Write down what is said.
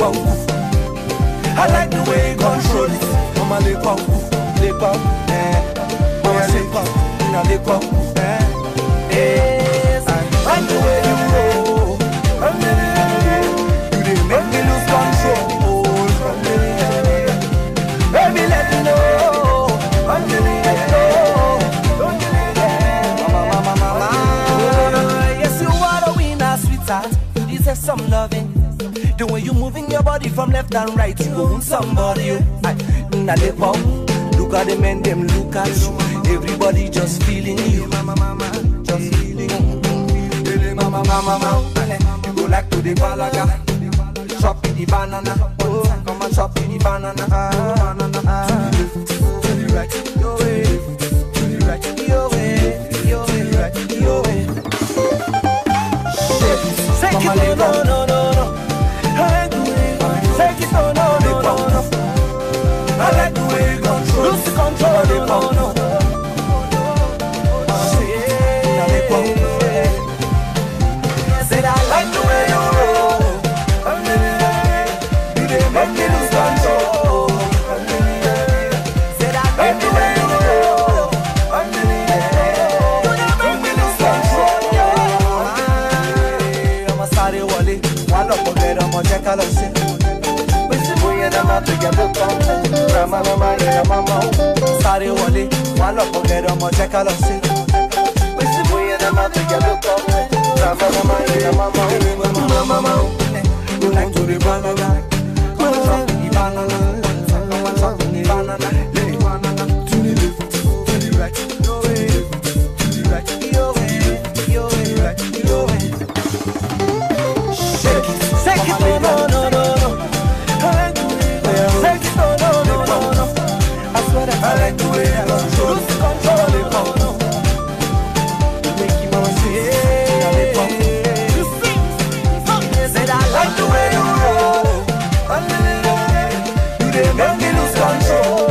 I like the way you control it. Mama le pop, mama le pop, le pop, yes. I like the way you roll. You didn't make me lose control. Baby, let me know. Mama. Yes, you are a winner, sweetheart. You deserve some loving. The way you moving your body from left and right, you own somebody. Now they pop, look at the men, them look at you. Everybody just feeling you. Just feeling you. Mama. You go like to the balaga, chop the banana. Come and chop the banana. To the right, your way. To the right, your way. Your way, your way. Shake it, no. I like the way you control. Lose the control, no. Said I like the way you roll. You didn't make me lose control. Said I like the way you roll. You didn't make me lose control. I'm a sorry wally. One up again, I'm a check out of shit. Sorry, Wally, one up again, I'm a check out of shit. We see boy and I'm out to get the mama, you like to the banana. Come on, chop the banana. Come on, chop the banana. To the left, to the right, your way. To the right, your way. Your way, your way. Shake it, no. I like the way you control. Lose control, you make your mama say, you sing. Said I like the way you roll. You didn't make me lose control.